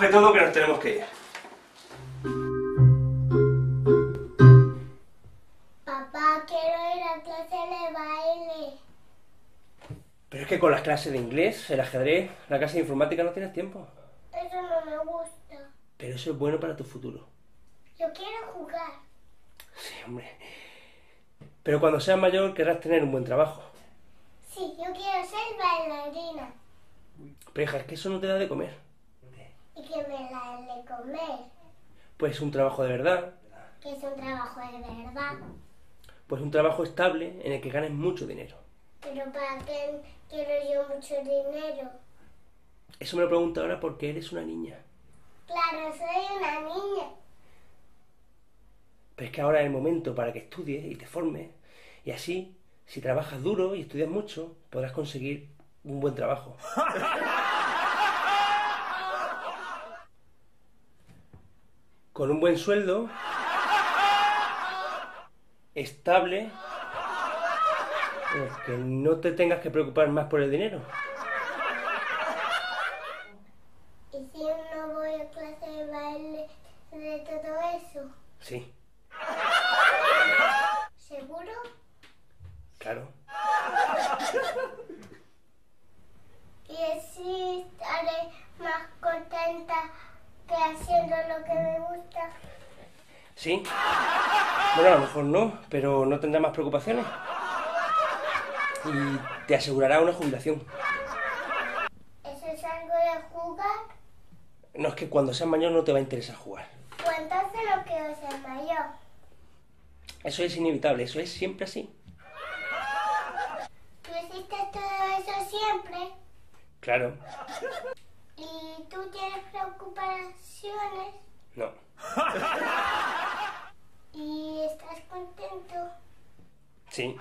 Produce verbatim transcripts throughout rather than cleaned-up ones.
Coge todo que nos tenemos que ir. Papá, quiero ir a clase de baile. Pero es que con las clases de inglés, el ajedrez, la clase de informática no tienes tiempo. Eso no me gusta. Pero eso es bueno para tu futuro. Yo quiero jugar. Sí, hombre. Pero cuando seas mayor querrás tener un buen trabajo. Sí, yo quiero ser bailarina. Pero hija, es que eso no te da de comer. Y que me la dé de comer. Pues un trabajo de verdad. Que es un trabajo de verdad. Pues un trabajo estable en el que ganes mucho dinero. Pero ¿para qué quiero yo mucho dinero? Eso me lo pregunto ahora porque eres una niña. Claro, soy una niña. Pero es que ahora es el momento para que estudies y te formes. Y así, si trabajas duro y estudias mucho, podrás conseguir un buen trabajo. Con un buen sueldo, estable, en el que no te tengas que preocupar más por el dinero. ¿Y si no voy a clase de baile de todo eso? Sí, ¿Seguro? claro. Y así estaré más contenta que haciendo lo que me gusta. Sí. Bueno, a lo mejor no, pero no tendrás más preocupaciones. Y te asegurará una jubilación. ¿Eso es algo de jugar? No, es que cuando seas mayor no te va a interesar jugar. Pues entonces no quiero ser mayor. Eso es inevitable, eso es siempre así. ¿Tú hiciste todo eso siempre? Claro. ¿Y tú tienes preocupaciones? No. ¿Y estás contento? Sí.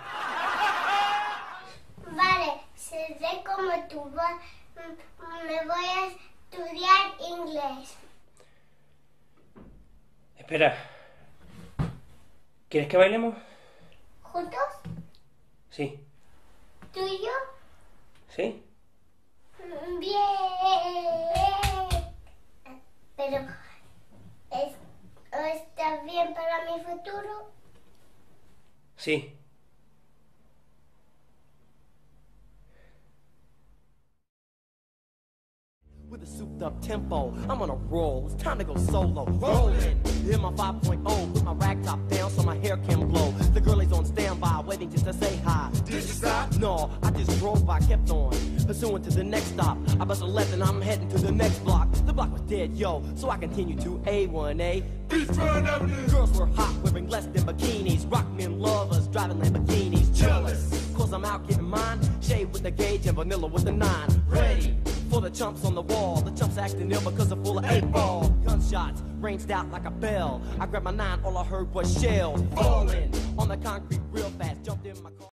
Vale, seré como tú. Va- m- Me voy a estudiar inglés. Espera. ¿Quieres que bailemos? ¿Juntos? Sí. ¿Tú y yo? ¿Sí? Mm, Bien. Pero, ¿es- ¿está bien para mi futuro? Sí. With a souped up tempo, I'm on a roll. It's time to go solo. Rolling. Hit my five point oh, put my rag top down so my hair can blow. The girl is on standby, waiting just to say hi. Did you stop? No, I just drove by, kept on. Pursuing to the next stop. I bust a left and I'm heading to the next block. The block was dead, yo, so I continue to A one A. Beachfront Avenue. Girls were hot, wearing less than bikinis. Rock men lovers, driving Lamborghinis. Jealous, cause I'm out getting mine. Shade with the gauge and vanilla with the nine. Ready for the chumps on the wall. The chumps acting ill because they're full of eight ball. Gunshots ranged out like a bell. I grabbed my nine, all I heard was shells falling on the concrete real fast. Jumped in my car.